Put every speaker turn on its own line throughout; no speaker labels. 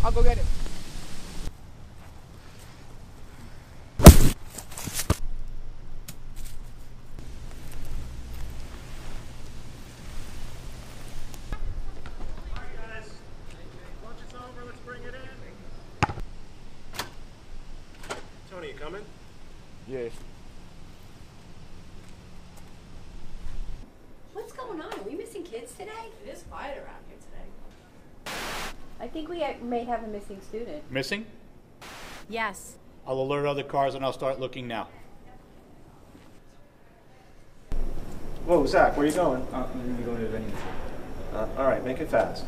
I'll go get him.
Tony, you coming?
Yes.
What's going on? Are we missing kids today?
It is quiet around here today.
I think we may have a missing student.
Missing?
Yes.
I'll alert other cars and I'll start looking now.
Whoa, Zach, where are you going?
I'm going to go to the venue.
All right, make it fast.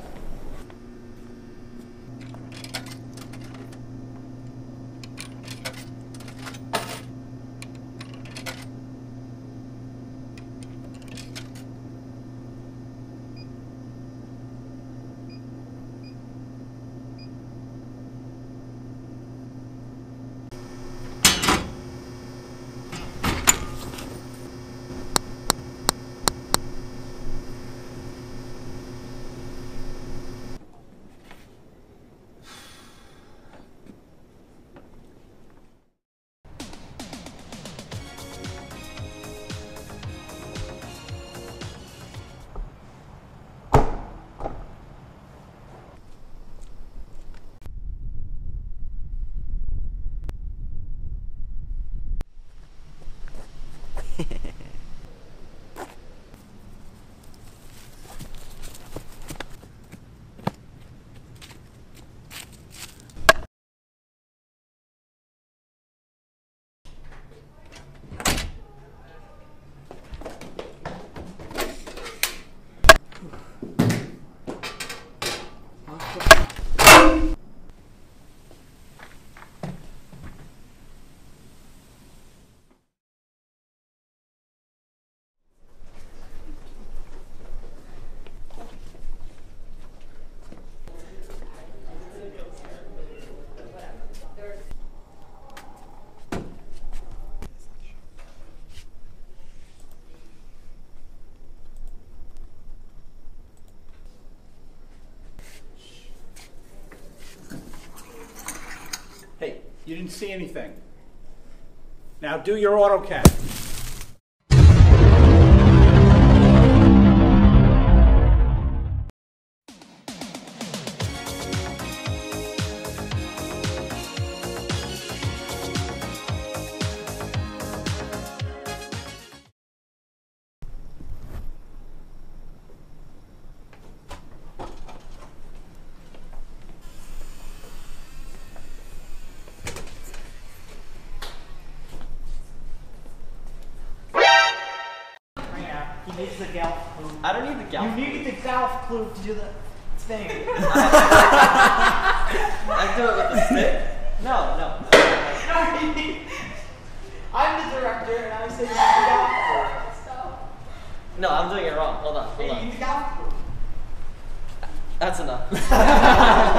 Hey, you didn't see anything. Now do your AutoCAD.
He needs the golf clue.
I don't need the golf clue.
You need the golf clue to do the thing.
I do it with the stick? No.
I'm the director and I said you need the golf clue.
No, I'm doing it wrong. Hold on.
Hey, you need the golf clue.
That's enough.